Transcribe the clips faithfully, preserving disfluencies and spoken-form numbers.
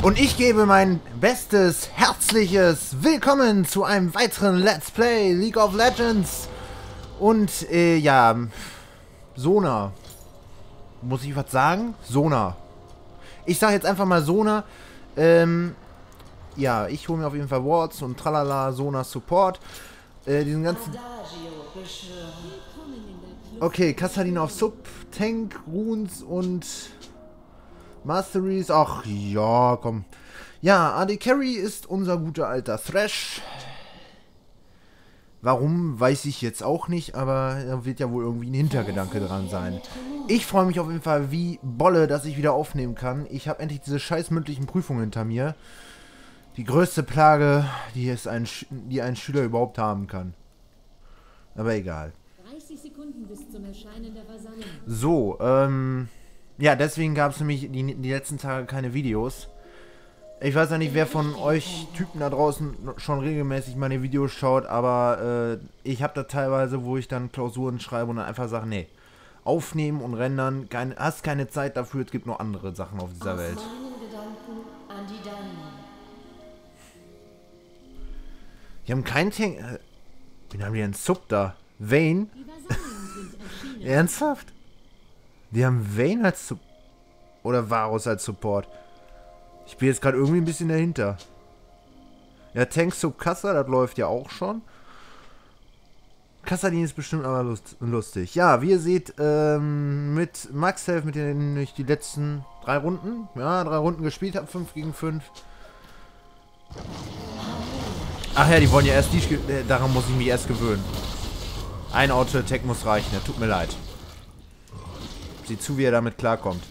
Und ich gebe mein bestes, herzliches Willkommen zu einem weiteren Let's Play League of Legends. Und, äh, ja, Sona. Muss ich was sagen? Sona. Ich sage jetzt einfach mal Sona. Ähm, ja, ich hole mir auf jeden Fall Wards und tralala, Sona Support. Äh, diesen ganzen... Okay, Kassadin auf Sub, Tank, Runes und... Masteries, ach ja, komm. Ja, A D Carry ist unser guter alter Thresh. Warum, weiß ich jetzt auch nicht, aber da wird ja wohl irgendwie ein Hintergedanke dran sein. Ich freue mich auf jeden Fall wie Bolle, dass ich wieder aufnehmen kann. Ich habe endlich diese scheiß mündlichen Prüfungen hinter mir. Die größte Plage, die, es ein, die ein Schüler überhaupt haben kann. Aber egal. dreißig Sekunden bis zum Erscheinen der Versammlung. So, ähm... ja, deswegen gab es nämlich die, die letzten Tage keine Videos. Ich weiß ja nicht, wer von euch Typen da draußen schon regelmäßig meine Videos schaut, aber äh, ich habe da teilweise, wo ich dann Klausuren schreibe und dann einfach sage, nee, aufnehmen und rendern, kein, hast keine Zeit dafür, es gibt noch andere Sachen auf dieser Welt. Die haben keinen Tank... Äh, wen haben die denn Sub da? Vayne? Ernsthaft? Die haben Vayne als Support. Oder Varus als Support. Ich bin jetzt gerade irgendwie ein bisschen dahinter. Ja, Tank Sub Kassa, das läuft ja auch schon. Kassadin ist bestimmt aber lust lustig. Ja, wie ihr seht, ähm, mit Max Health, mit denen ich die letzten drei Runden, ja, drei Runden gespielt habe, fünf gegen fünf. Ach ja, die wollen ja erst die, äh, daran muss ich mich erst gewöhnen. Ein Auto-Attack muss reichen, ja, tut mir leid. Sieh zu, wie er damit klarkommt.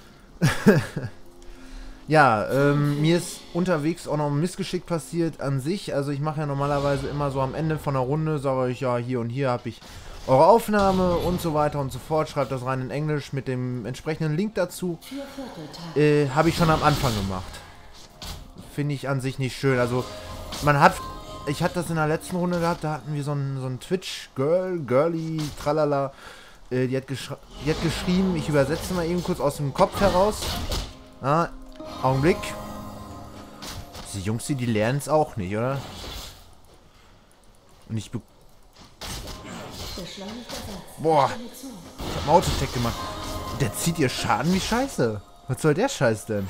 Ja, ähm, mir ist unterwegs auch noch ein Missgeschick passiert an sich. Also ich mache ja normalerweise immer so am Ende von der Runde, sage ich, ja, hier und hier habe ich eure Aufnahme und so weiter und so fort. Schreibt das rein in Englisch mit dem entsprechenden Link dazu. Äh, habe ich schon am Anfang gemacht. Finde ich an sich nicht schön. Also man hat... Ich hatte das in der letzten Runde gehabt, da hatten wir so ein, so ein Twitch-Girl, Girly, tralala. Die hat, die hat geschrieben, ich übersetze mal eben kurz aus dem Kopf heraus. Ah, Augenblick. Diese Jungs, die, die lernen es auch nicht, oder? Und ich be... Boah, ich hab einen Autotech gemacht. Der zieht ihr Schaden wie Scheiße. Was soll der Scheiß denn?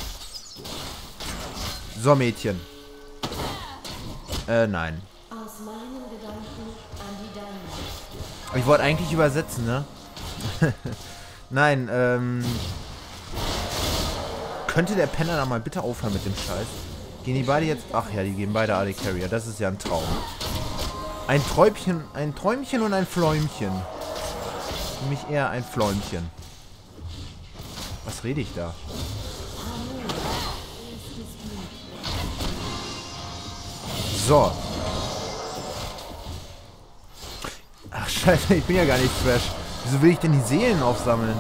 So, Mädchen. Äh, nein. Ich wollte eigentlich übersetzen, ne? Nein, ähm... könnte der Penner da mal bitte aufhören mit dem Scheiß? Gehen die beide jetzt... Ach ja, die gehen beide A D Carrier. Das ist ja ein Traum. Ein Träumchen, ein Träumchen und ein Fläumchen. Für mich eher ein Fläumchen. Was rede ich da? So. Ach scheiße, ich bin ja gar nicht fresh. Wieso will ich denn die Seelen aufsammeln?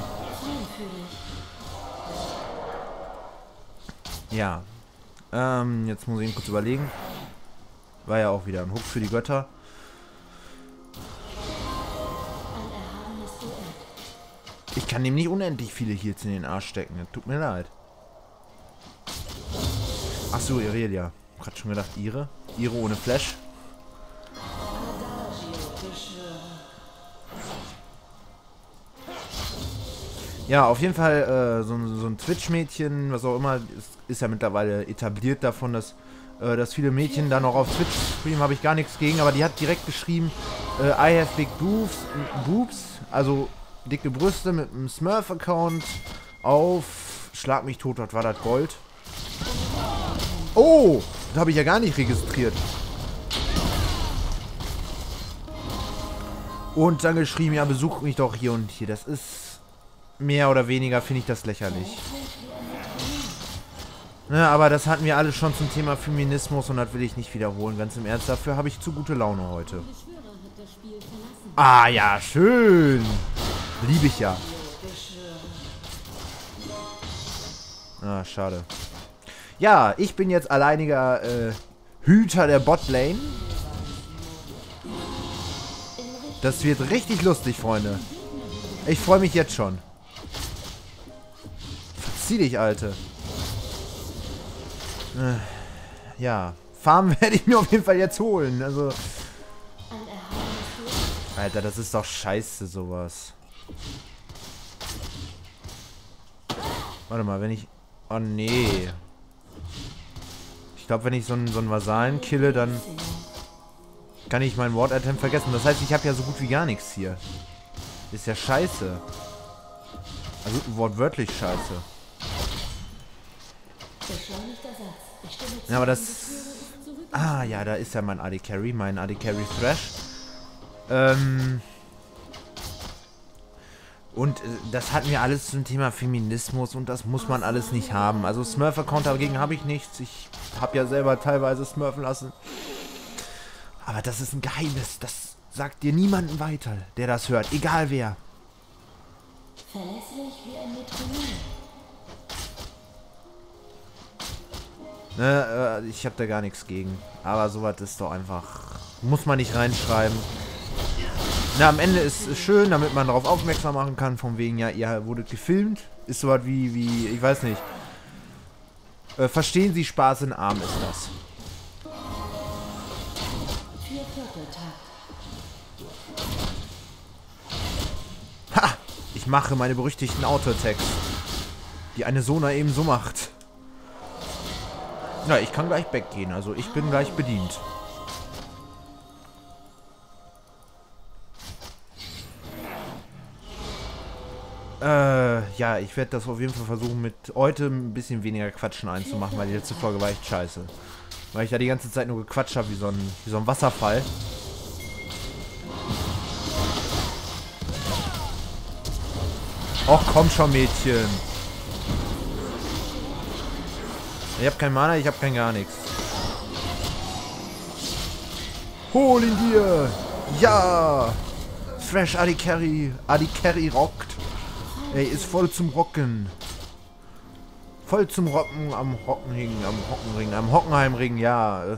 Ja. Ähm, jetzt muss ich ihn kurz überlegen. War ja auch wieder ein Hook für die Götter. Ich kann dem nicht unendlich viele Heals in den Arsch stecken. Das tut mir leid. Achso, Irelia. Ich hab grad schon gedacht, ihre. Ihre ohne Flash. Ja, auf jeden Fall äh, so, so ein Twitch-Mädchen, was auch immer, ist, ist ja mittlerweile etabliert davon, dass, äh, dass viele Mädchen da noch auf Twitch streamen, habe ich gar nichts gegen, aber die hat direkt geschrieben, äh, I have big boobs, boobs, also dicke Brüste mit einem Smurf-Account auf, schlag mich tot, was war das, Gold? Oh, das habe ich ja gar nicht registriert. Und dann geschrieben, ja, besucht mich doch hier und hier, das ist... Mehr oder weniger finde ich das lächerlich. Ja, aber das hatten wir alle schon zum Thema Feminismus und das will ich nicht wiederholen. Ganz im Ernst, dafür habe ich zu gute Laune heute. Ah ja, schön. Liebe ich ja. Ah, schade. Ja, ich bin jetzt alleiniger äh, Hüter der Botlane. Das wird richtig lustig, Freunde. Ich freue mich jetzt schon. Verzieh dich, Alte. Äh, ja. Farm werde ich mir auf jeden Fall jetzt holen. Also. Alter, das ist doch scheiße, sowas. Warte mal, wenn ich... Oh, nee. Ich glaube, wenn ich so einen, so einen Vasallen kille, dann kann ich mein Ward-Item vergessen. Das heißt, ich habe ja so gut wie gar nichts hier. Ist ja scheiße. Also wortwörtlich scheiße. Ja, aber das... Ah, ja, da ist ja mein A D Carry, mein A D Carry Thrash. Ähm... Und äh, das hatten wir alles zum Thema Feminismus und das muss man alles nicht haben. Also Smurf-Account dagegen habe ich nichts. Ich habe ja selber teilweise smurfen lassen. Aber das ist ein Geheimnis. Das sagt dir niemanden weiter, der das hört. Egal wer. Verlässlich wie ein Metronom. Ne, äh, ich habe da gar nichts gegen. Aber sowas ist doch einfach... Muss man nicht reinschreiben. Na, am Ende ist es schön, damit man darauf aufmerksam machen kann, von wegen, ja, ihr wurdet gefilmt. Ist sowas wie, wie, ich weiß nicht. Äh, verstehen Sie, Spaß in Arm ist das. Ha! Ich mache meine berüchtigten Auto-Attacks. Die eine Sona eben so macht. Ja, ich kann gleich weggehen, also ich bin gleich bedient. Äh, ja, ich werde das auf jeden Fall versuchen, mit heute ein bisschen weniger Quatschen einzumachen, weil die letzte Folge war echt scheiße. Weil ich da die ganze Zeit nur gequatscht habe, wie so ein, wie so ein Wasserfall. Och, komm schon, Mädchen. Ich hab kein Mana, ich hab kein gar nichts. Hol ihn dir! Ja! Thrash A D Carry. A D Carry rockt. Ey, ist voll zum Rocken. Voll zum Rocken am Hockenring, am Hockenring, am Hockenheimring, ja.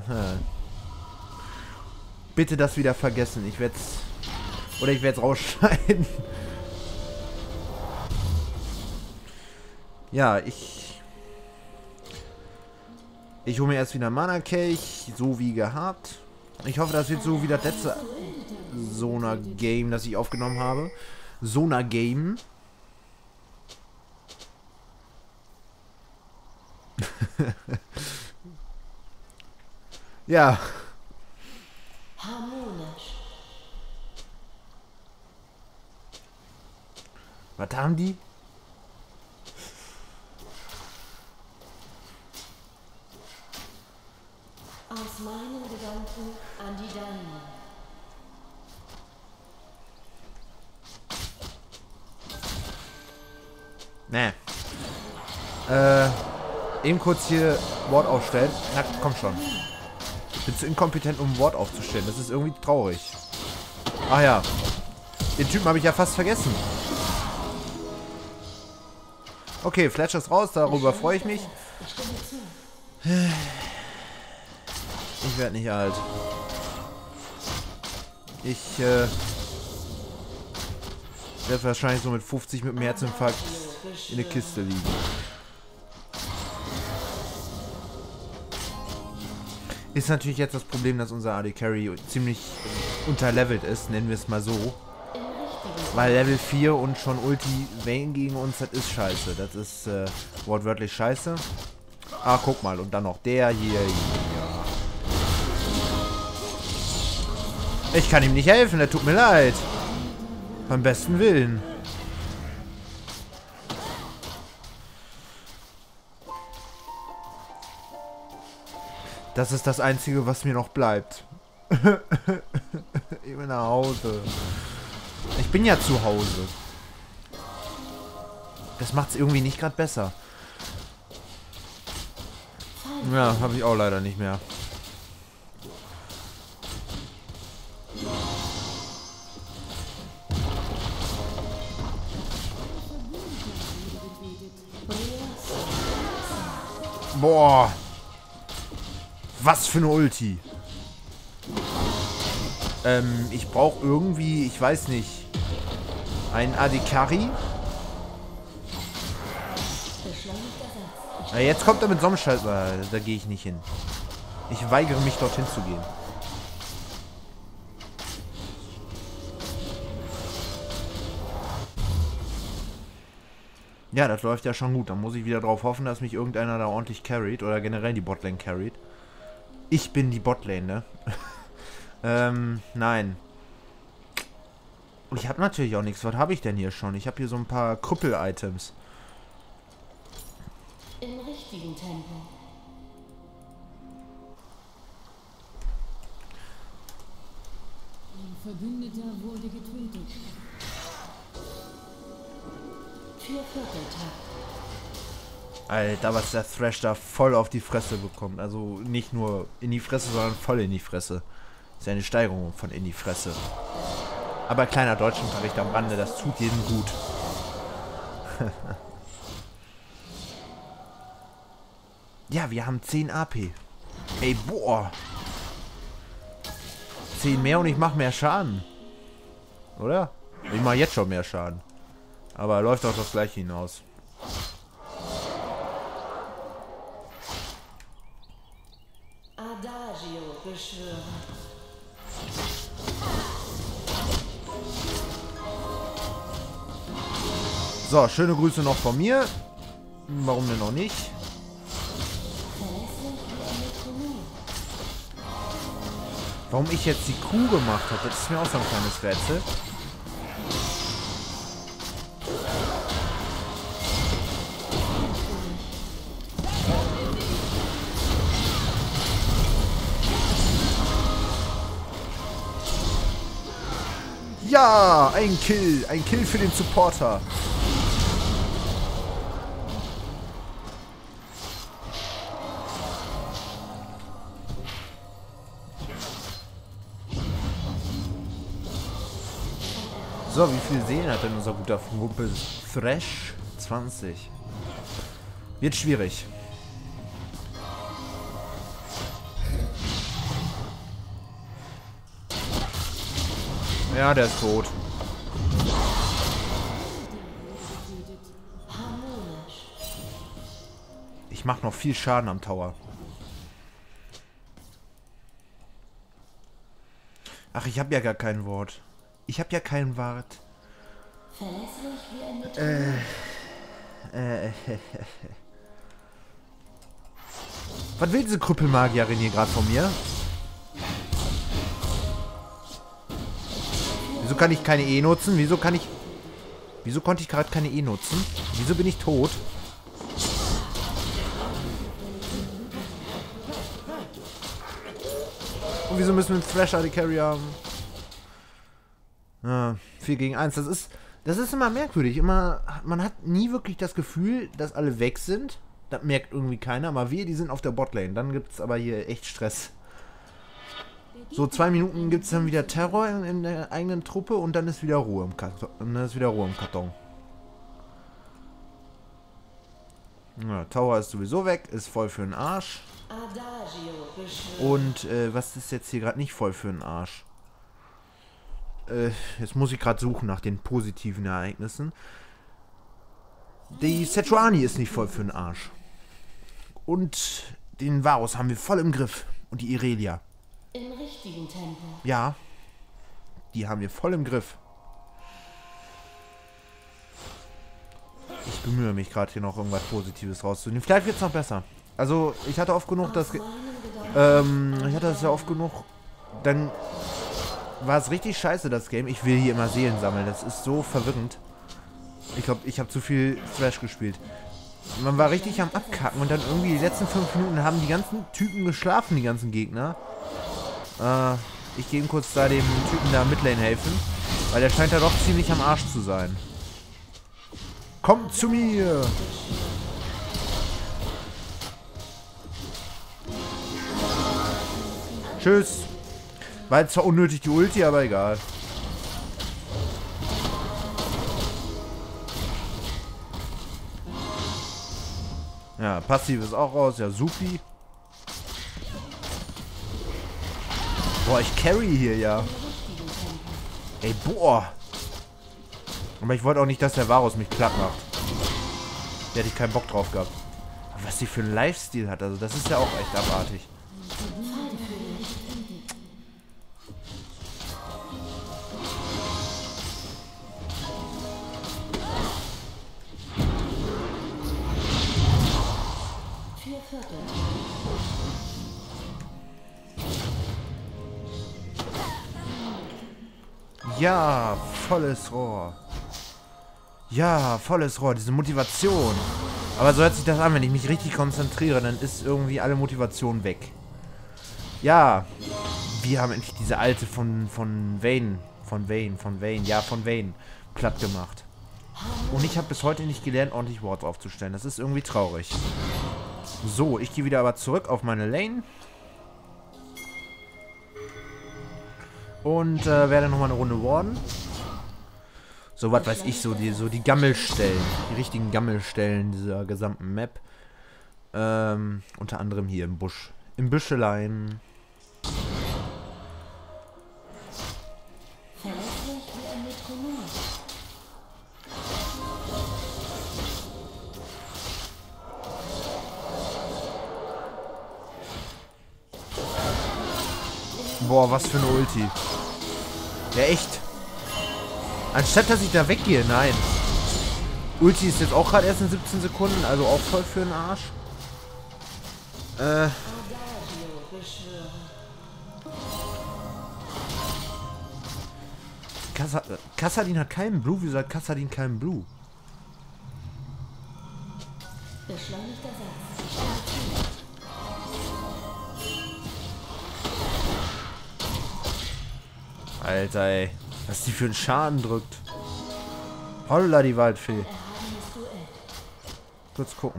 Bitte das wieder vergessen. Ich werde es... Oder ich werde es rausschneiden. Ja, ich... Ich hole mir erst wieder Mana-Kelch, so wie gehabt. Ich hoffe, das wird so wie das letzte Sona-Game, das ich aufgenommen habe. Sona-Game. Ja. Harmonisch. Was haben die? Aus meinen Gedanken an die Deinen. Ne. Äh, eben kurz hier Wort aufstellen. Na, komm schon. Ich bin zu inkompetent, um ein Wort aufzustellen. Das ist irgendwie traurig. Ach ja. Den Typen habe ich ja fast vergessen. Okay, Fletcher ist raus. Darüber freue ich mich. Ich werde nicht alt. Ich, äh... werde wahrscheinlich so mit fünfzig mit dem Herzinfarkt in der Kiste liegen. Ist natürlich jetzt das Problem, dass unser A D Carry ziemlich unterlevelt ist, nennen wir es mal so. Weil Level vier und schon Ulti Vayne gegen uns, das ist scheiße. Das ist äh, wortwörtlich scheiße. Ah, guck mal, und dann noch der hier. Ja. Ich kann ihm nicht helfen, der tut mir leid. Beim besten Willen. Das ist das Einzige, was mir noch bleibt. Ich bin nach Hause. Ich bin ja zu Hause. Das macht es irgendwie nicht gerade besser. Ja, habe ich auch leider nicht mehr. Boah. Was für eine Ulti. Ähm, ich brauche irgendwie, ich weiß nicht, einen A D Carry. Ja, jetzt kommt er mit so einem Scheiß. Da, da gehe ich nicht hin. Ich weigere mich, dorthin zu gehen. Ja, das läuft ja schon gut. Dann muss ich wieder drauf hoffen, dass mich irgendeiner da ordentlich carried. Oder generell die Botlane carried. Ich bin die Botlane, ne? ähm, nein. Und ich habe natürlich auch nichts. Was habe ich denn hier schon? Ich habe hier so ein paar Krüppel-Items. Im richtigen Tempo. Ein Verbündeter wurde getötet. Vier Vierteltakt. Alter, was der Thrash da voll auf die Fresse bekommt. Also nicht nur in die Fresse, sondern voll in die Fresse. Ist ja eine Steigerung von in die Fresse. Aber kleiner Deutschunterricht am Rande, das tut jedem gut. Ja, wir haben zehn A P. Ey, boah. zehn mehr und ich mache mehr Schaden. Oder? Ich mache jetzt schon mehr Schaden. Aber läuft auch das gleiche hinaus. Adagio beschwören. So, schöne Grüße noch von mir. Warum denn noch nicht? Warum ich jetzt die Kuh gemacht habe, das ist mir auch so ein kleines Rätsel. Ja, ein Kill. Ein Kill für den Supporter. So, wie viel Seelen hat denn unser guter Kumpel Thrash? zwanzig. Wird schwierig. Ja, der ist tot. Ich mache noch viel Schaden am Tower. Ach, ich habe ja gar kein Wort. Ich habe ja kein Wort. Verlässlich wie ein Äh, äh, äh, Was will diese Krüppelmagierin hier gerade von mir? Wieso kann ich keine E nutzen? Wieso kann ich... Wieso konnte ich gerade keine E nutzen? Wieso bin ich tot? Und wieso müssen wir einen Thrash A D Carry haben? Ja, vier gegen eins. Das ist, das ist immer merkwürdig. Immer, man hat nie wirklich das Gefühl, dass alle weg sind. Das merkt irgendwie keiner. Aber wir, die sind auf der Botlane. Dann gibt es aber hier echt Stress. So zwei Minuten gibt es dann wieder Terror in, in der eigenen Truppe und dann ist wieder Ruhe im Karton. Und dann ist wieder Ruhe im Karton. Ja, Tower ist sowieso weg, ist voll für den Arsch. Und äh, was ist jetzt hier gerade nicht voll für den Arsch? Äh, jetzt muss ich gerade suchen nach den positiven Ereignissen. Die Sejuani ist nicht voll für den Arsch. Und den Varus haben wir voll im Griff. Und die Irelia. Im richtigen Tempo. Ja, die haben wir voll im Griff. Ich bemühe mich gerade hier noch irgendwas Positives rauszunehmen. Vielleicht wird es noch besser. Also, ich hatte oft genug das... Ähm, ich hatte das ja oft genug... Dann war es richtig scheiße, das Game. Ich will hier immer Seelen sammeln. Das ist so verwirrend. Ich glaube, ich habe zu viel Thrash gespielt. Man war richtig am Abkacken und dann irgendwie die letzten fünf Minuten haben die ganzen Typen geschlafen, die ganzen Gegner. Äh, ich gehe ihm kurz da dem Typen da Midlane helfen, weil der scheint da doch ziemlich am Arsch zu sein. Kommt zu mir! Tschüss! War jetzt zwar unnötig die Ulti, aber egal. Ja, passiv ist auch raus. Ja, supi. Boah, ich carry hier, ja. Ey, boah. Aber ich wollte auch nicht, dass der Varus mich platt macht. Da hätte ich keinen Bock drauf gehabt. Was die für einen Lifestyle hat, also das ist ja auch echt abartig. Vier Viertel. Ja, volles Rohr. Ja, volles Rohr, diese Motivation. Aber so hört sich das an, wenn ich mich richtig konzentriere, dann ist irgendwie alle Motivation weg. Ja, wir haben endlich diese alte von, von Vayne, von Vayne, von Vayne, ja, von Vayne platt gemacht. Und ich habe bis heute nicht gelernt, ordentlich Wards aufzustellen. Das ist irgendwie traurig. So, ich gehe wieder aber zurück auf meine Lane. Und äh, werde nochmal eine Runde warden. So, was weiß ich, so die, so die Gammelstellen. Die richtigen Gammelstellen dieser gesamten Map. Ähm, unter anderem hier im Busch. Im Büschelein. Verlässlich wie ein Metronom. Boah, was für eine Ulti. Ja, echt. Anstatt, dass ich da weggehe, nein. Ulti ist jetzt auch gerade erst in siebzehn Sekunden, also auch voll für den Arsch. Äh. Kassa Kassadin hat keinen Blue. Wieso hat Kassadin keinen Blue? Beschleunigter Satz. Alter, ey. Was die für einen Schaden drückt. Holla, die Waldfee. Erhabenes Duell. Kurz gucken.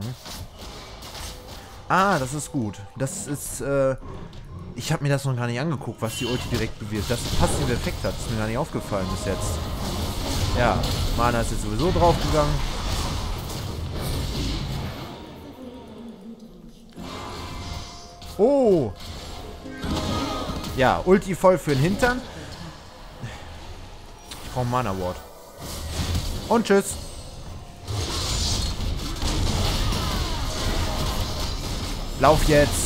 Ah, das ist gut. Das ist, äh... Ich habe mir das noch gar nicht angeguckt, was die Ulti direkt bewirkt. Das passive Effekt hat. Das ist mir gar nicht aufgefallen bis jetzt. Ja, Mana ist jetzt sowieso draufgegangen. Oh! Ja, Ulti voll für den Hintern. Ich brauche Mana Ward. Und tschüss. Lauf jetzt.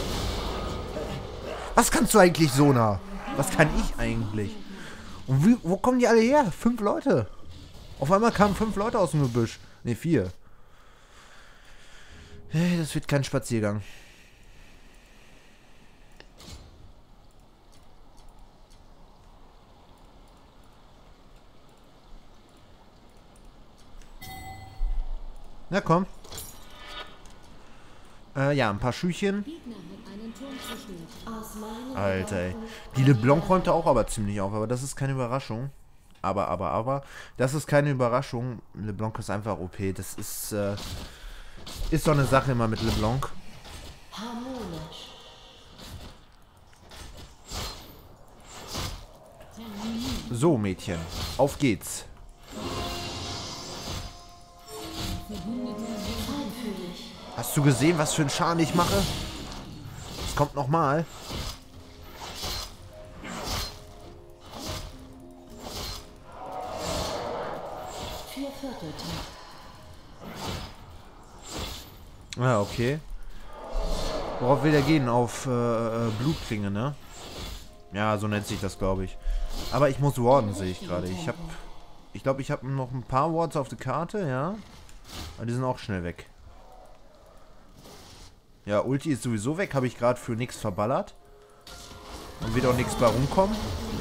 Was kannst du eigentlich, Sona? Was kann ich eigentlich? Und wie, wo kommen die alle her? Fünf Leute. Auf einmal kamen fünf Leute aus dem Gebüsch. Ne, vier. Hey, das wird kein Spaziergang. Na komm. Äh, ja, ein paar Schüchchen. Gegner hat einen Turm zerstört. Aus meinen Alter, ey. Gedanken Die LeBlanc räumte auch aber ziemlich auf, aber das ist keine Überraschung. Aber, aber, aber, das ist keine Überraschung. LeBlanc ist einfach O P. Das ist, äh, ist so eine Sache immer mit LeBlanc. harmonisch. So, Mädchen. Auf geht's. Feinfühlig. Hast du gesehen, was für einen Schaden ich mache? Es kommt nochmal. Vier Vierteltakt. Ah, okay. Worauf will der gehen? Auf äh, äh, Blutklinge, ne? Ja, so nennt sich das, glaube ich. Aber ich muss warden, sehe ich gerade. Ich habe, ich glaube, ich habe noch ein paar Wards auf der Karte, ja. Aber die sind auch schnell weg. Ja, Ulti ist sowieso weg. Habe ich gerade für nichts verballert. Und wird auch nichts bei rumkommen.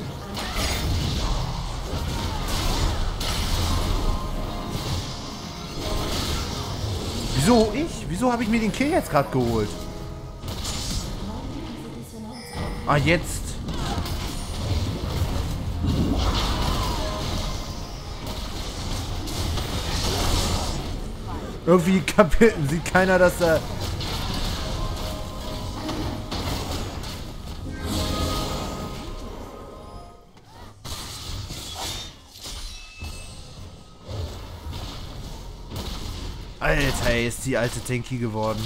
Wieso ich? Wieso habe ich mir den Kill jetzt gerade geholt? Ah, jetzt. Irgendwie kapiert, sieht keiner, dass da... Alter, ey, ist die alte Tenki geworden.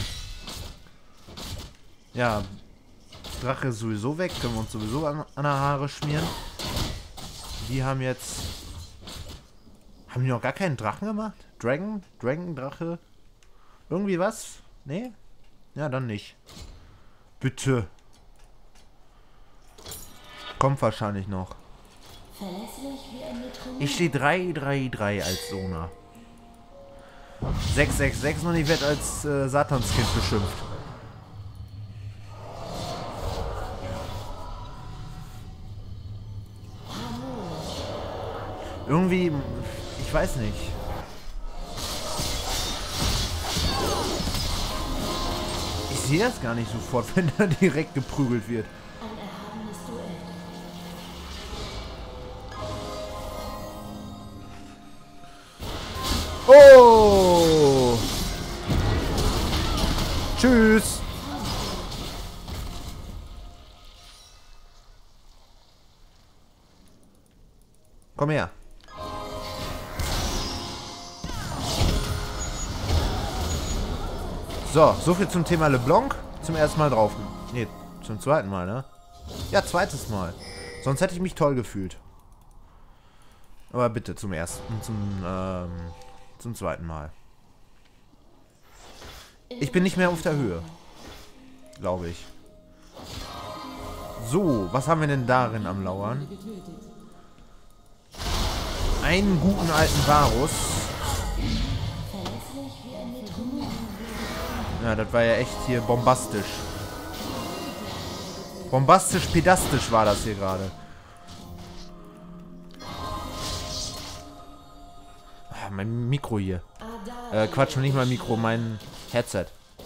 Ja, Drache ist sowieso weg, können wir uns sowieso an, an der Haare schmieren. Die haben jetzt... Haben die noch gar keinen Drachen gemacht? Dragon? Dragon, Drache? Irgendwie was? Nee? Ja, dann nicht. Bitte. Kommt wahrscheinlich noch. Verlässlich wie ein Metronom. Ich stehe drei drei drei als Sona. sechs sechs sechs und ich werde als äh, Satanskind beschimpft. Irgendwie, ich weiß nicht. Ich sehe das gar nicht sofort, wenn da direkt geprügelt wird. Ein erhabenes Duell. Oh! Tschüss! Komm her. So, so viel zum Thema LeBlanc. Zum ersten Mal drauf. Ne, zum zweiten Mal, ne? Ja, zweites Mal. Sonst hätte ich mich toll gefühlt. Aber bitte zum ersten, zum, ähm, zum zweiten Mal. Ich bin nicht mehr auf der Höhe. Glaube ich. So, was haben wir denn darin am Lauern? Einen guten alten Varus. Verlässlich wie ein Metronom. Ja, das war ja echt hier bombastisch. Bombastisch, pedastisch war das hier gerade. Ah, mein Mikro hier. Äh, Quatsch, nicht mal Mikro, mein Headset.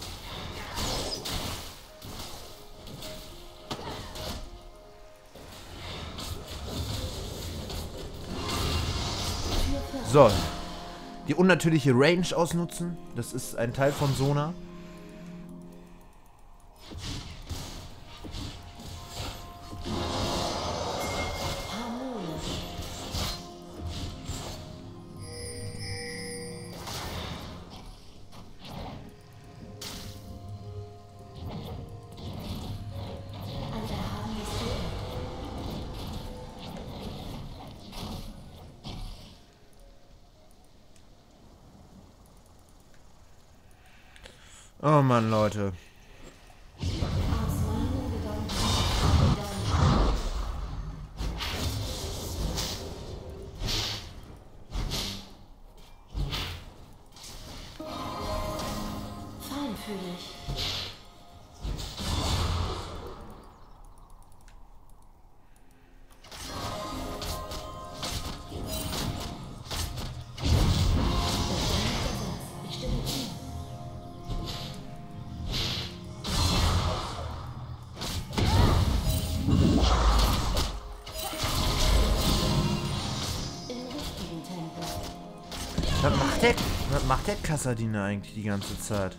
So. Die unnatürliche Range ausnutzen. Das ist ein Teil von Sona. Ein erhabenes Duell. Oh Mann, Leute. Aus meinen Gedanken an die deinen. Feinfühlig. Ich stimme zu. Im richtigen Tempo. Was macht der, was macht der Kassadiner eigentlich die ganze Zeit?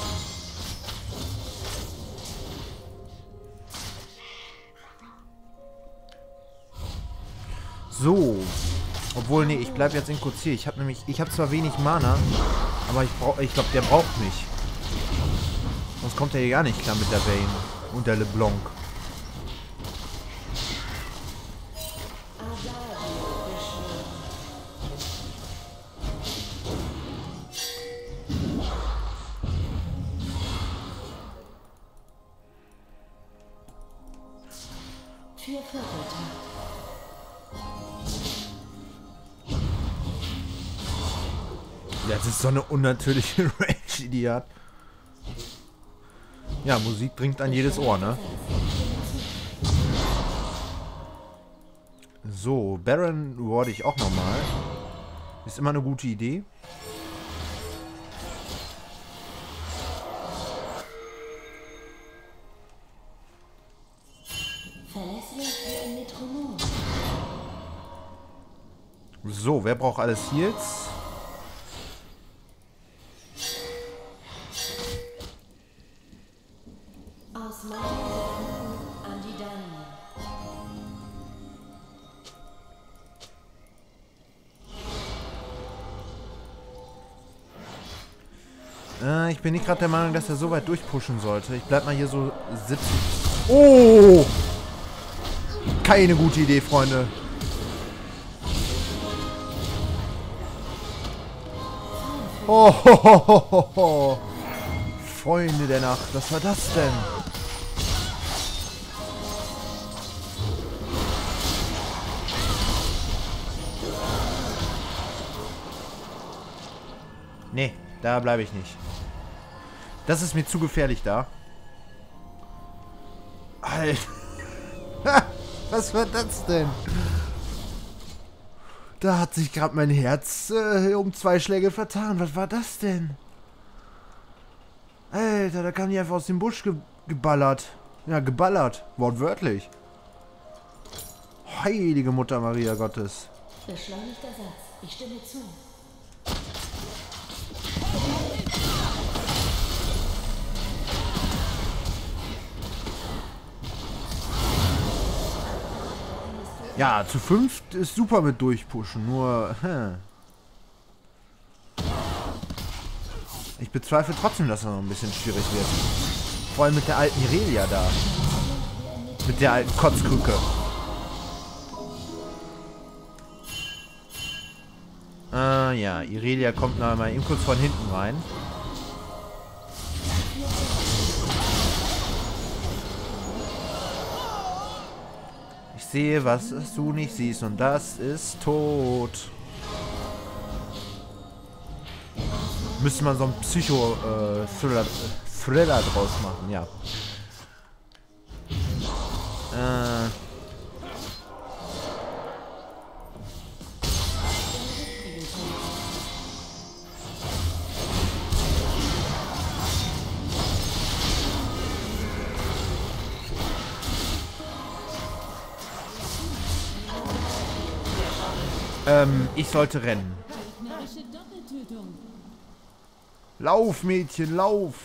So. Obwohl, nee, ich bleib jetzt in Q C. Ich habe nämlich, ich habe zwar wenig Mana, aber ich brauch, ich glaube, der braucht mich. Sonst kommt er hier gar nicht klar mit der Vayne und der LeBlanc. Vier Vierteltakt. Ja, das ist so eine unnatürliche Range, die die hat. Ja, Musik dringt an jedes Ohr, ne? So, Baron ward ich auch nochmal. Ist immer eine gute Idee. Verlässlich wie ein Metronom. So, wer braucht alles Heals? Aus meinen Gedanken an die deinen. Äh, ich bin nicht gerade der Meinung, dass er so weit durchpushen sollte. Ich bleib mal hier so sitzen. Oh! Keine gute Idee, Freunde. Oh, ho, ho, ho, ho, ho. Freunde der Nacht, was war das denn? Nee, da bleibe ich nicht. Das ist mir zu gefährlich da. Alter. Was war das denn? Da hat sich gerade mein Herz äh, um zwei Schläge vertan. Was war das denn? Alter, da kam die einfach aus dem Busch ge geballert. Ja, geballert. Wortwörtlich. Heilige Mutter Maria Gottes. Beschleunigter Satz. Ich stimme zu. Ja, zu fünft ist super mit durchpushen, nur... Hä. Ich bezweifle trotzdem, dass er noch ein bisschen schwierig wird. Vor allem mit der alten Irelia da. Mit der alten Kotzkrücke. Ah ja, Irelia kommt noch mal eben kurz von hinten rein. Ich sehe, was du nicht siehst, und das ist tot. Müsste man so einen Psycho-Thriller äh, Thriller draus machen, ja. Äh. Ähm, ich sollte rennen. Lauf, Mädchen, lauf!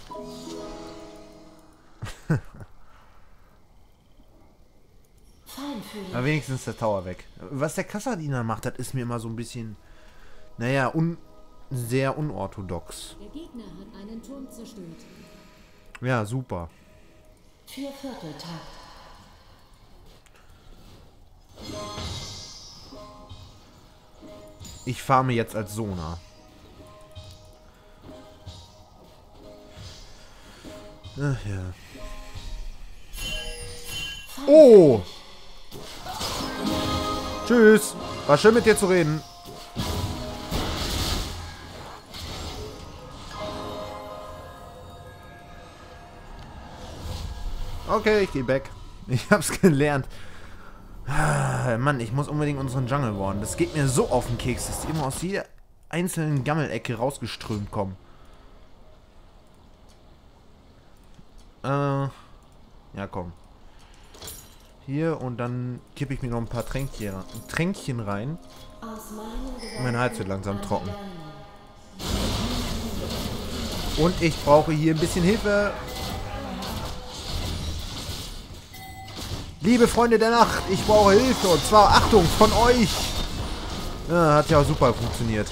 Aber wenigstens ist der Tower weg. Was der Kassadiner macht, das ist mir immer so ein bisschen, naja, un sehr unorthodox. Der Gegner hat einen Turm zerstört. Ja, super. Vier Vierteltakt. Ich farme jetzt als Sona. Ach ja. Oh! Tschüss! War schön mit dir zu reden. Okay, ich gehe weg. Ich hab's gelernt. Ah, Mann, ich muss unbedingt unseren Jungle warnen. Das geht mir so auf den Keks, dass die immer aus jeder einzelnen Gammelecke rausgeströmt kommen. Äh, ja, komm. Hier, und dann kippe ich mir noch ein paar Tränkchen, Tränkchen rein. Mein Hals wird langsam trocken. Und ich brauche hier ein bisschen Hilfe. Liebe Freunde der Nacht, ich brauche Hilfe. Und zwar, Achtung, von euch. Ja, hat ja auch super funktioniert.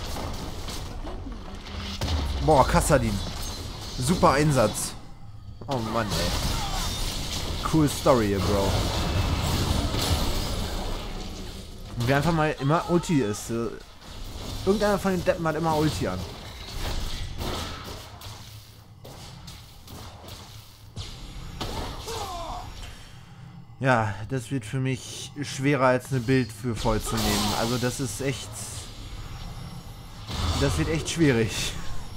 Boah, Kassadin. Super Einsatz. Oh Mann, ey. Cool Story hier, Bro. Und wer einfach mal immer Ulti ist. Äh, irgendeiner von den Deppen hat immer Ulti an. Ja, das wird für mich schwerer als eine Bild für voll zu nehmen. Also das ist echt... Das wird echt schwierig.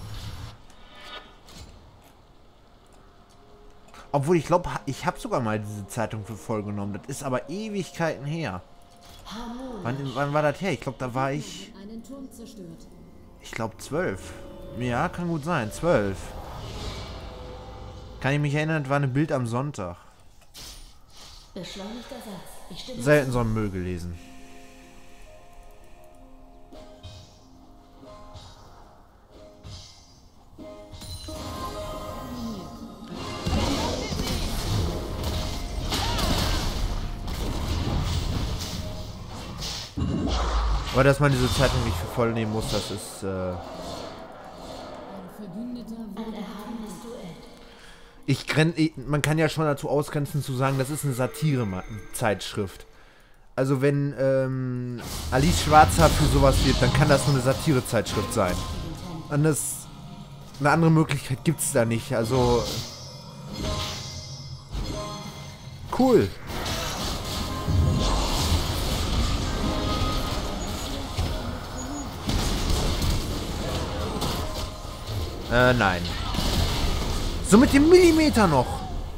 Obwohl, ich glaube, ich habe sogar mal diese Zeitung für voll genommen. Das ist aber Ewigkeiten her. Wann, wann war das her? Ich glaube, da war ich... Einen Turm zerstört. Ich glaube, zwölf. Ja, kann gut sein. Zwölf. Kann ich mich erinnern, das war eine Bild am Sonntag. Beschleunigter Satz. Ich stimme Selten so einen Müll gelesen. Aber dass man diese Zeitung nicht für voll nehmen muss, das ist... Äh Ein Verbündeter ein wurde erhabenes Duell. Ich grenn, ich, man kann ja schon dazu ausgrenzen zu sagen, das ist eine Satire-Zeitschrift. Also wenn ähm, Alice Schwarzer für sowas wird, dann kann das nur eine Satire-Zeitschrift sein. Und das eine andere Möglichkeit gibt es da nicht. Also... Cool. Äh, nein. So mit dem Millimeter noch.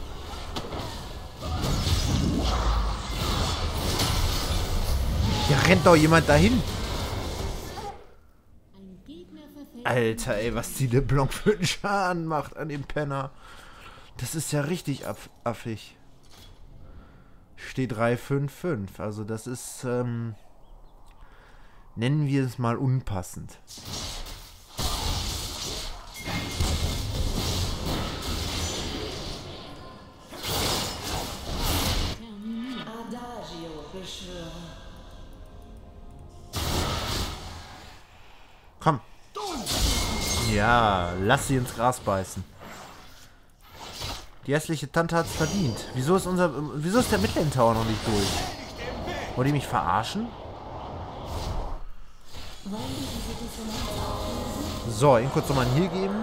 Ja, rennt doch jemand dahin. Ein Gegner verfällt. Alter, ey, was die LeBlanc für einen Schaden macht an dem Penner. Das ist ja richtig aff affig. Steht drei fünf fünf. Also das ist, ähm, nennen wir es mal unpassend. Adagio beschwören. Komm. Ja, lass sie ins Gras beißen. Die hässliche Tante hat's verdient. Wieso ist unser, wieso ist der Midland Tower noch nicht durch? Wollt ihr mich verarschen? So, ihn kurz nochmal einen Heal geben.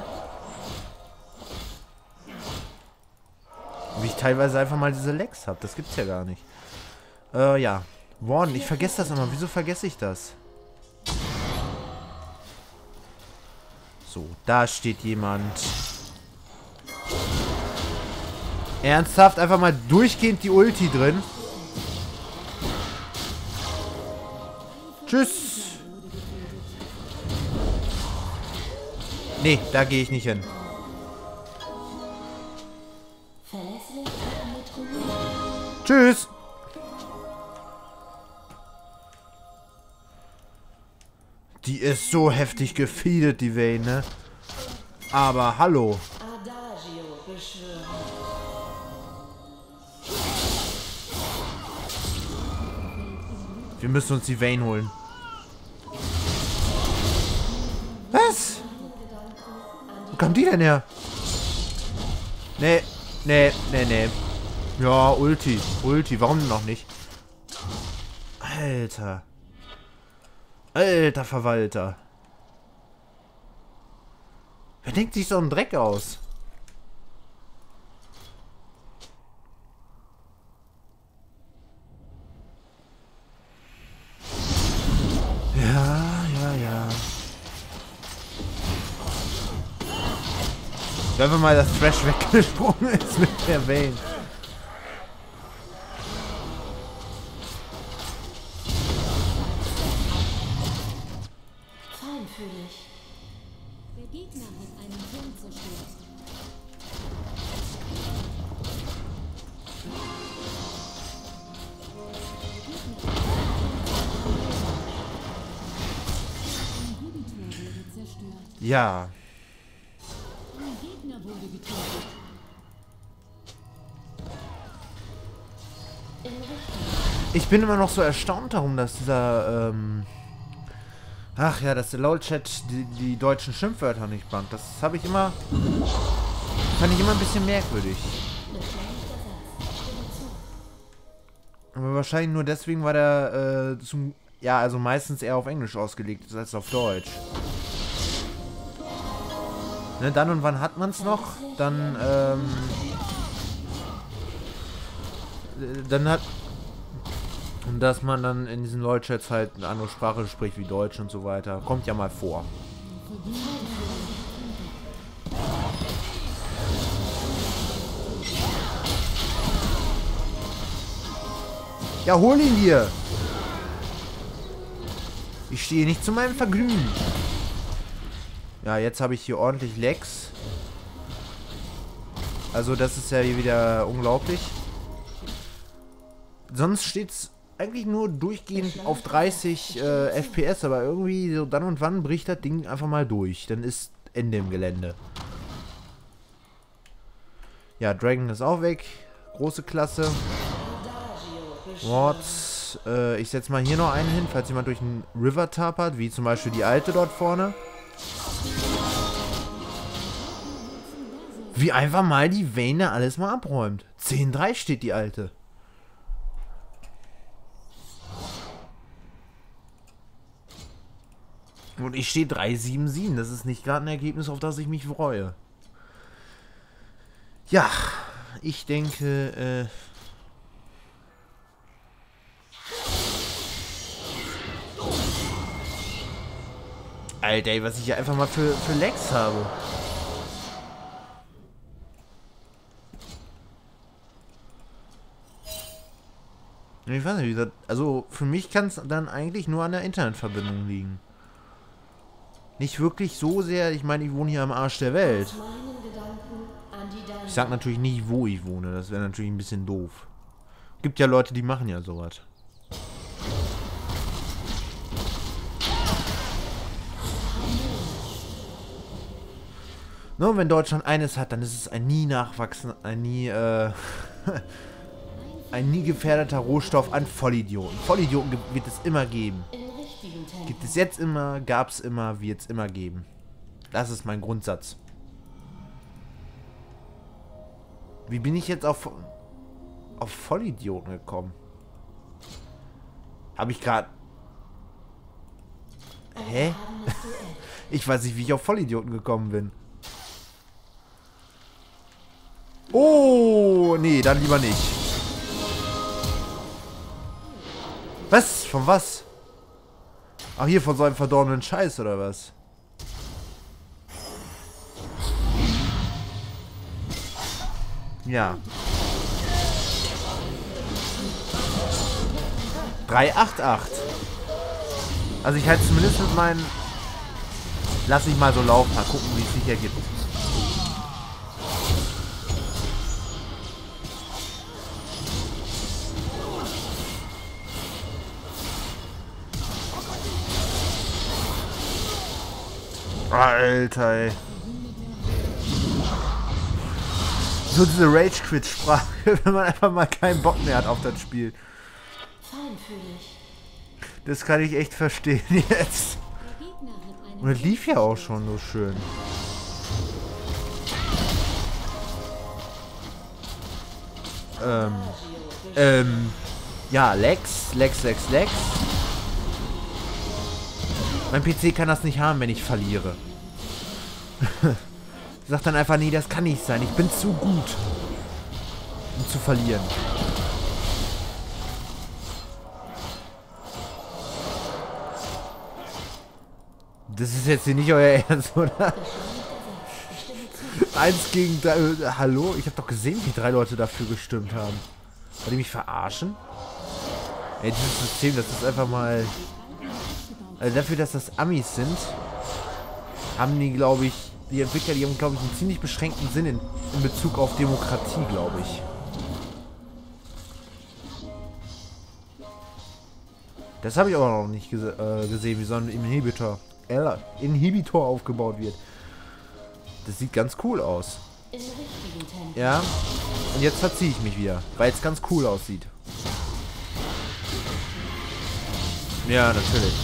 Wie ich teilweise einfach mal diese Lex habe. Das gibt's ja gar nicht. Äh, ja. Warden, ich vergesse das immer. Wieso vergesse ich das? So, da steht jemand. Ernsthaft? Einfach mal durchgehend die Ulti drin. Tschüss. Nee, da gehe ich nicht hin. Verlässlich und mit Ruhe. Tschüss. Die ist so heftig gefeedet, die Vayne, ne? Aber hallo. Adagio beschwören. Wir müssen uns die Vayne holen. Was? Wo kam die denn her? Nee, nee, nee, nee. Ja, Ulti. Ulti, warum denn noch nicht? Alter. Alter Verwalter. Wer denkt sich so einen Dreck aus? Ja, ja, ja. Wenn wir mal das Thrash weggesprungen ist mit der Vayne. Feinfühlig. Der Gegner hat einen Turm zerstört. Ein Inhibitor wurde zerstört. Ja. Ein Gegner wurde getötet. In Richtung. Ich bin immer noch so erstaunt darum, dass dieser, ähm... Ach ja, dass der LOL-Chat die, die deutschen Schimpfwörter nicht bannt. Das habe ich immer... Fand ich immer ein bisschen merkwürdig. Aber wahrscheinlich nur deswegen, weil der, äh, zum... Ja, also meistens eher auf Englisch ausgelegt ist als auf Deutsch. Ne, dann und wann hat man es noch? Dann, ähm... Dann hat... Und dass man dann in diesen LOL-Chats halt eine andere Sprache spricht wie Deutsch und so weiter. Kommt ja mal vor. Ja, hol ihn dir! Ich stehe nicht zu meinem Vergnügen. Ja, jetzt habe ich hier ordentlich Lags. Also das ist ja hier wieder unglaublich. Sonst steht's eigentlich nur durchgehend auf dreißig äh, F P S, aber irgendwie so dann und wann bricht das Ding einfach mal durch. Dann ist Ende im Gelände. Ja, Dragon ist auch weg. Große Klasse. Wards. Äh, ich setze mal hier noch einen hin, falls jemand durch einen River tapert, wie zum Beispiel die alte dort vorne. Wie einfach mal die Vayne alles mal abräumt. zehn drei steht die alte. Und ich stehe drei sieben sieben. Das ist nicht gerade ein Ergebnis, auf das ich mich freue. Ja, ich denke, äh... Alter, ey, was ich hier einfach mal für, für Lags habe. Ich weiß nicht, wie gesagt, also für mich kann es dann eigentlich nur an der Internetverbindung liegen. Nicht wirklich so sehr, ich meine, ich wohne hier am Arsch der Welt. Ich sag natürlich nicht, wo ich wohne, das wäre natürlich ein bisschen doof. Gibt ja Leute, die machen ja sowas. Nur wenn Deutschland eines hat, dann ist es ein nie nachwachsen, ein nie, äh, ein nie gefährdeter Rohstoff an Vollidioten. Vollidioten wird es immer geben. Gibt es jetzt immer, gab es immer, wird es immer geben. Das ist mein Grundsatz. Wie bin ich jetzt auf, auf Vollidioten gekommen? Habe ich gerade... Hä? Ich weiß nicht, wie ich auf Vollidioten gekommen bin. Oh, nee, dann lieber nicht. Was? Von was? Ach, hier von so einem verdorbenen Scheiß, oder was? Ja. drei acht acht. Also ich halte zumindest mit meinen... Lass ich mal so laufen, mal gucken, wie es sich ergibt. Alter, ey. So diese Rage-Quit-Sprache, wenn man einfach mal keinen Bock mehr hat auf das Spiel. Feinfühlig. Das kann ich echt verstehen jetzt. Und es lief ja auch schon so schön. Ähm. Ähm. Ja, Lex, Lex, Lex, Lex. Mein P C kann das nicht haben, wenn ich verliere. Sagt dann einfach, nee, das kann nicht sein. Ich bin zu gut, um zu verlieren. Das ist jetzt hier nicht euer Ernst, oder? Eins gegen drei. Äh, hallo? Ich habe doch gesehen, wie drei Leute dafür gestimmt haben. Wollt ihr mich verarschen? Ey, dieses System, das ist einfach mal... Also dafür, dass das Amis sind, haben die, glaube ich, die Entwickler, die haben, glaube ich, einen ziemlich beschränkten Sinn in, in Bezug auf Demokratie, glaube ich. Das habe ich aber noch nicht gese äh, gesehen, wie so ein Inhibitor, äh, Inhibitor aufgebaut wird. Das sieht ganz cool aus. Ja, und jetzt verziehe ich mich wieder, weil es ganz cool aussieht. Ja, natürlich.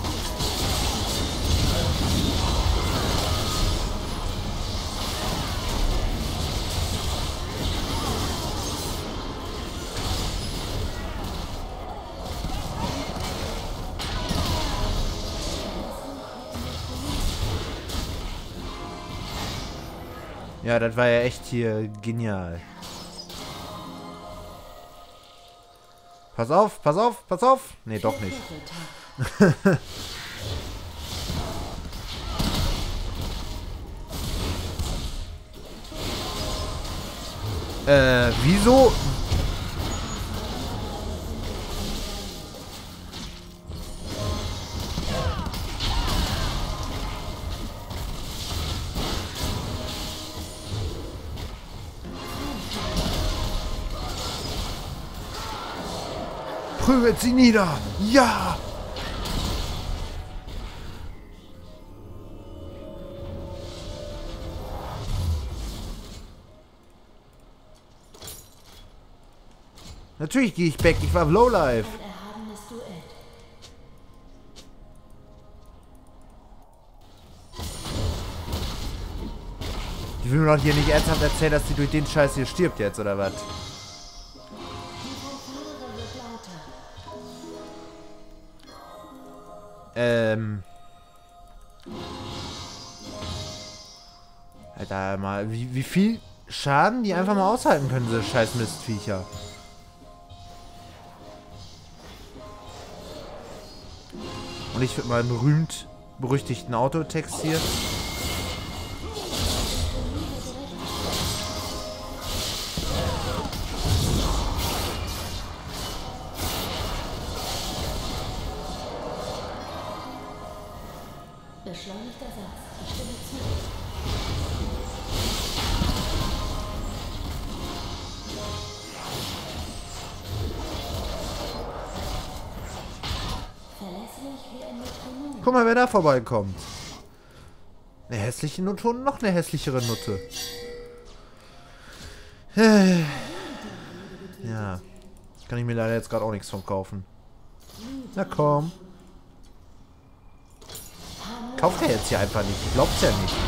Ja, das war ja echt hier genial. Pass auf, pass auf, pass auf. Nee, doch nicht. äh, wieso? Prügelt sie nieder! Ja! Natürlich gehe ich back, ich war Lowlife. Die will mir doch hier nicht ernsthaft erzählen, dass sie durch den Scheiß hier stirbt jetzt, oder was? Ähm. Alter, mal, wie, wie viel Schaden die einfach mal aushalten können, diese scheiß Mistviecher. Und ich mit meinem berühmt berüchtigten Autotext hier. Beschleunigter Satz. Ich stimme zu. Verlässlich wie ein Metronom. Guck mal, wer da vorbeikommt. Eine hässliche Nutte und noch eine hässlichere Nutte. Ja. Kann ich mir leider jetzt gerade auch nichts von kaufen. Na komm. Kauft er jetzt hier einfach nicht. Ich glaub's ja nicht.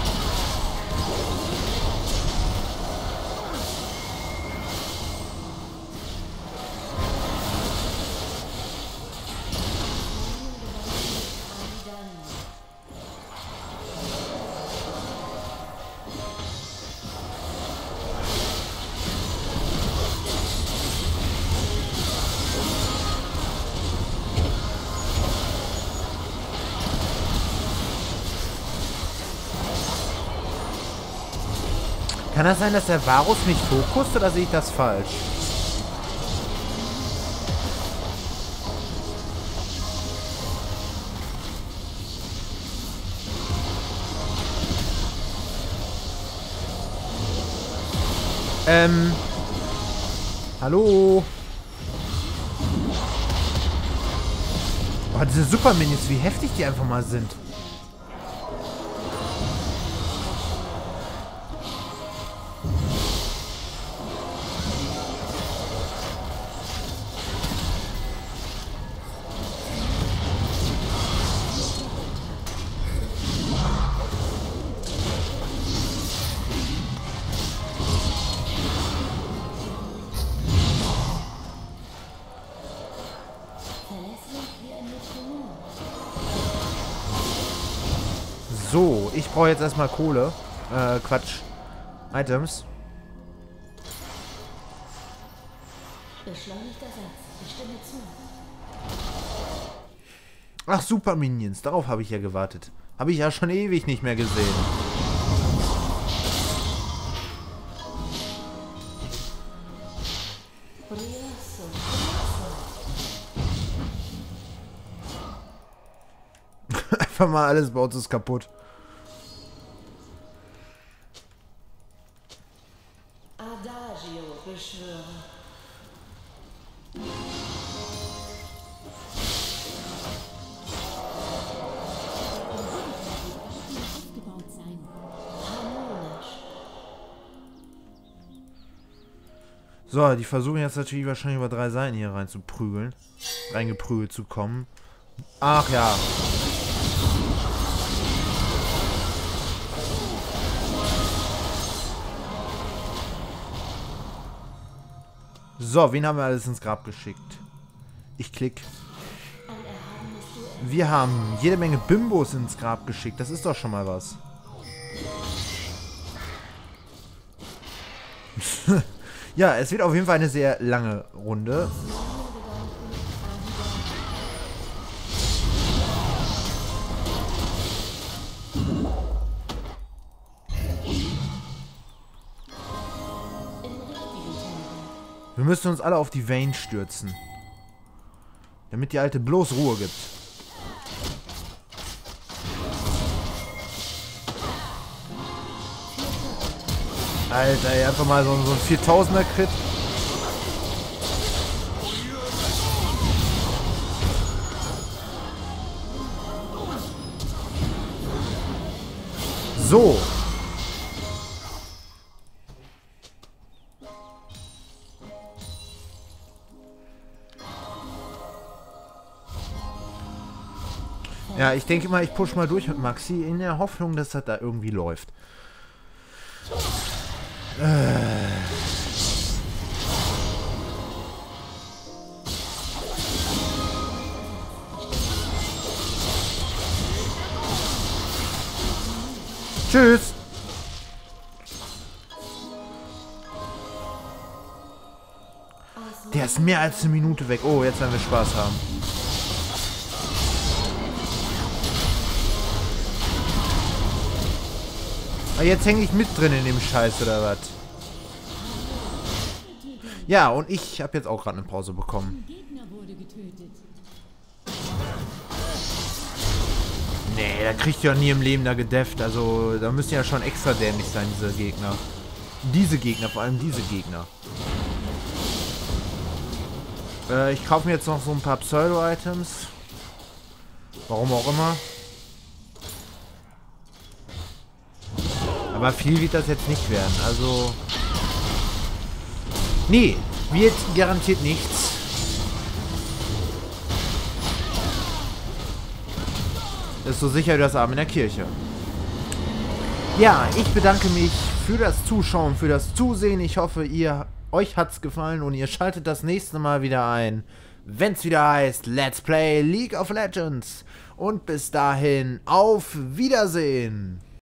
Kann das sein, dass der Varus nicht fokust, oder sehe ich das falsch? Ähm. Hallo? Oh, diese Super-Minis, wie heftig die einfach mal sind. So, ich brauche jetzt erstmal Kohle. Äh, Quatsch. Items. Beschleunigter Satz. Ich stimme zu. Ach, Super Minions. Darauf habe ich ja gewartet. Habe ich ja schon ewig nicht mehr gesehen. Einfach mal alles bei uns ist kaputt. Adagio beschwören. Aufgebaut sein. Harmonisch. So, die versuchen jetzt natürlich wahrscheinlich über drei Seiten hier rein zu prügeln. Reingeprügelt zu kommen. Ach ja. So, wen haben wir alles ins Grab geschickt? Ich klick. Wir haben jede Menge Bimbos ins Grab geschickt. Das ist doch schon mal was. Ja, es wird auf jeden Fall eine sehr lange Runde. Wir müssen uns alle auf die Vayne stürzen. Damit die Alte bloß Ruhe gibt. Alter, ey, einfach mal so, so ein viertausender Crit. So. Ja, ich denke mal, ich push mal durch mit Maxi in der Hoffnung, dass das da irgendwie läuft. Äh. Tschüss. Der ist mehr als eine Minute weg. Oh, jetzt werden wir Spaß haben. Aber jetzt hänge ich mit drin in dem Scheiß, oder was? Ja, und ich habe jetzt auch gerade eine Pause bekommen. Gegner wurde getötet. Nee, da kriegt ihr ja nie im Leben da gedefft. Also, da müssen ja schon extra dämlich sein, diese Gegner. Diese Gegner, vor allem diese Gegner. Äh, ich kaufe mir jetzt noch so ein paar Pseudo-Items. Warum auch immer. Aber viel wird das jetzt nicht werden. Also... Nee, wird garantiert nichts. Das ist so sicher wie das Abend in der Kirche. Ja, ich bedanke mich für das Zuschauen, für das Zusehen. Ich hoffe, ihr, euch hat's gefallen und ihr schaltet das nächste Mal wieder ein, wenn es wieder heißt Let's Play League of Legends. Und bis dahin, auf Wiedersehen!